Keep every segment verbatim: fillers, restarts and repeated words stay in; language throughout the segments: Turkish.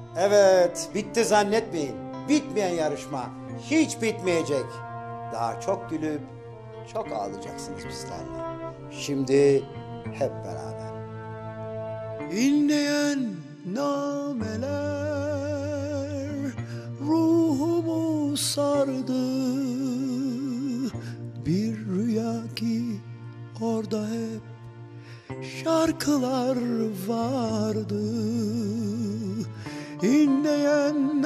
Evet, bitti zannetmeyin. Bitmeyen yarışma hiç bitmeyecek. Daha çok gülüp çok ağlayacaksınız bizlerle. Şimdi hep beraber. İnleyen nameler ruhumu sardı. Bir rüya ki orada hep şarkılar vardı. İnleyen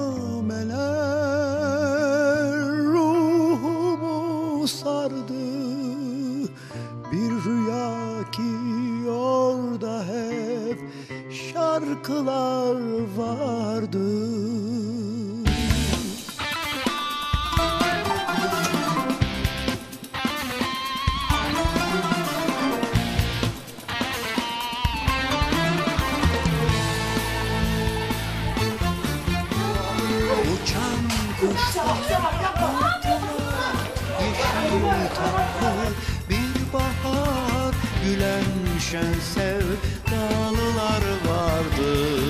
nameler ruhumu sardı. Bir rüya ki orada hep şarkılar vardı. Uçan kuşlar, yeşil tatlı bir bahar, gülen şen sevdalılar vardı.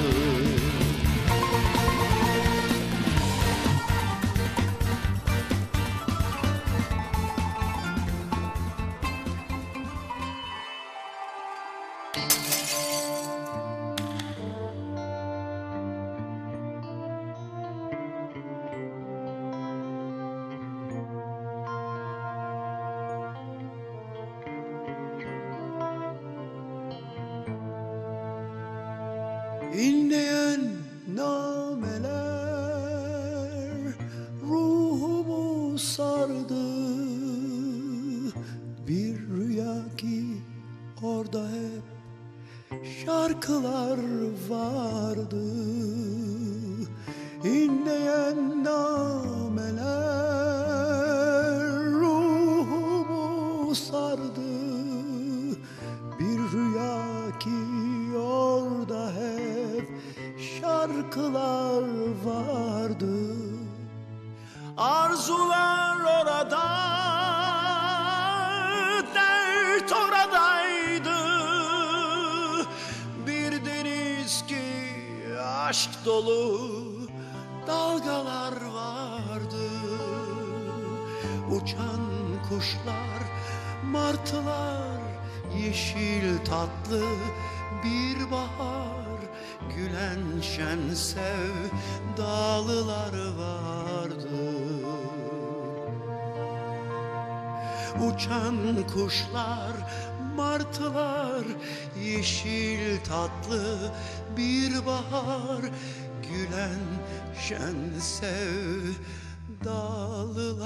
İnleyen nameler ruhumu sardı. Bir rüya ki orada hep şarkılar vardı. İnleyen nameler ruhumu sardı. Bir rüya ki orada hep şarkılar vardı. Arzular orada, dert oradaydı. Bir deniz ki aşk dolu dalgalar vardı. Uçan kuşlar, martılar, yeşil tatlı bir bahar, gülen şen sevdalılar vardı. Uçan kuşlar, martılar, yeşil tatlı bir bahar, gülen şen sevdalılar